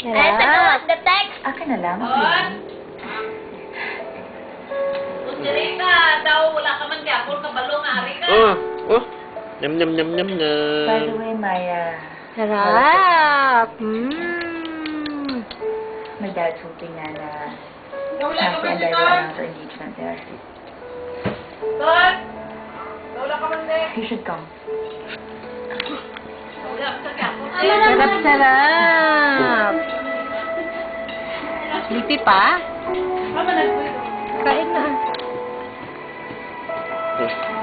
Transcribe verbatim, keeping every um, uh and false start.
Ay, Sarap. the text. Akin na lang. On. Kung diri ka, daw wala ka man gyapon ka balong ari ka. Oh, oh. Nyam, nyam, nyam, nyam, By the nyam. way, my, uh, Sarap. Mmm. my dad's hoping na na Wala ka Nancy man and I dito. will announce our engagement there. Son. Wala ka man dito. You should come. Wala ka gyapon. Sarap, sarap. Lipi pa? Mama nagpuyo. Kain na. Oh.